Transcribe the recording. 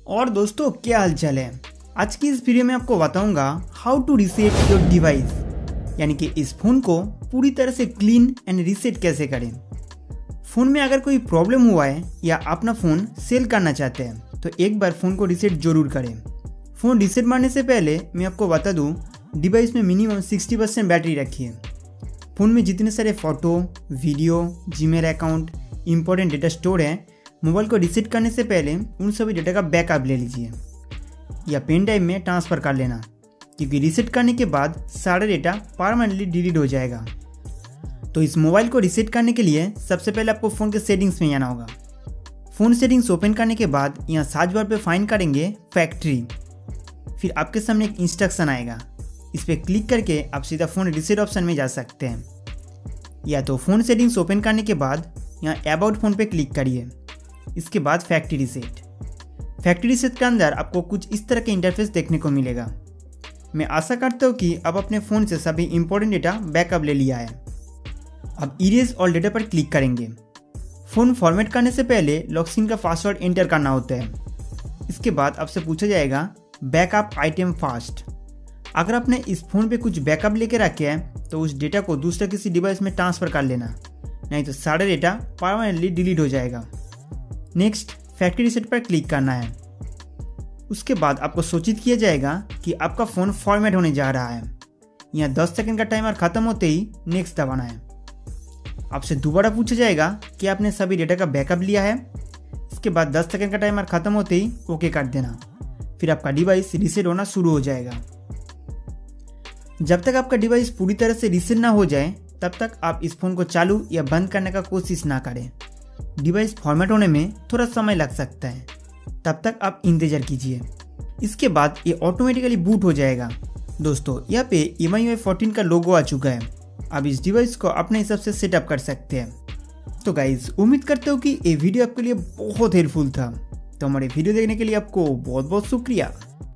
और दोस्तों क्या हालचाल है। आज की इस वीडियो में आपको बताऊंगा how to reset your device, यानी कि इस फोन को पूरी तरह से क्लीन एंड रीसेट कैसे करें। फोन में अगर कोई प्रॉब्लम हुआ है या अपना फोन सेल करना चाहते हैं तो एक बार फोन को रीसेट जरूर करें। फोन रीसेट मारने से पहले मैं आपको बता दूं, डिवाइस में मिनिमम 60% बैटरी रखिए। फ़ोन में जितने सारे photo, video, Gmail account, important data store है, मोबाइल को रीसेट करने से पहले उन सभी डेटा का बैकअप ले लीजिए या पेन ड्राइव में ट्रांसफ़र कर लेना, क्योंकि रीसेट करने के बाद सारा डेटा परमानेंटली डिलीट हो जाएगा। तो इस मोबाइल को रीसेट करने के लिए सबसे पहले आपको फ़ोन के सेटिंग्स में जाना होगा। फ़ोन सेटिंग्स ओपन करने के बाद यहाँ सर्च बार पे फाइंड करेंगे फैक्ट्री। फिर आपके सामने एक इंस्ट्रक्शन आएगा, इस पर क्लिक करके आप सीधा फ़ोन रीसेट ऑप्शन में जा सकते हैं। या तो फ़ोन सेटिंग्स ओपन करने के बाद यहाँ अबाउट फ़ोन पे क्लिक करिए। इसके बाद फैक्ट्री रीसेट। फैक्ट्री रीसेट के अंदर आपको कुछ इस तरह के इंटरफेस देखने को मिलेगा। मैं आशा करता हूँ कि आप अपने फ़ोन से सभी इंपॉर्टेंट डेटा बैकअप ले लिया है। अब इरेज ऑल डेटा पर क्लिक करेंगे। फ़ोन फॉर्मेट करने से पहले लॉक स्क्रीन का पासवर्ड एंटर करना होता है। इसके बाद आपसे पूछा जाएगा बैकअप आइटम फास्ट। अगर आपने इस फ़ोन पे कुछ बैकअप लेके रखे हैं तो उस डेटा को दूसरे किसी डिवाइस में ट्रांसफ़र कर लेना, नहीं तो सारा डेटा परमानेंटली डिलीट हो जाएगा। नेक्स्ट फैक्ट्री रीसेट पर क्लिक करना है। उसके बाद आपको सूचित किया जाएगा कि आपका फ़ोन फॉर्मेट होने जा रहा है। यहाँ 10 सेकंड का टाइमर ख़त्म होते ही नेक्स्ट दबाना है। आपसे दोबारा पूछा जाएगा कि आपने सभी डेटा का बैकअप लिया है। इसके बाद 10 सेकंड का टाइमर ख़त्म होते ही ओके कर देना। फिर आपका डिवाइस रीसेट होना शुरू हो जाएगा। जब तक आपका डिवाइस पूरी तरह से रीसेट ना हो जाए तब तक आप इस फ़ोन को चालू या बंद करने का कोशिश ना करें। डिवाइस फॉर्मेट होने में थोड़ा समय लग सकता है, तब तक आप इंतज़ार कीजिए। इसके बाद ये ऑटोमेटिकली बूट हो जाएगा। दोस्तों यहाँ पे MIUI 14 का लोगो आ चुका है। आप इस डिवाइस को अपने हिसाब से सेटअप कर सकते हैं। तो गाइज उम्मीद करते हो कि ये वीडियो आपके लिए बहुत हेल्पफुल था। तो हमारे वीडियो देखने के लिए आपको बहुत बहुत शुक्रिया।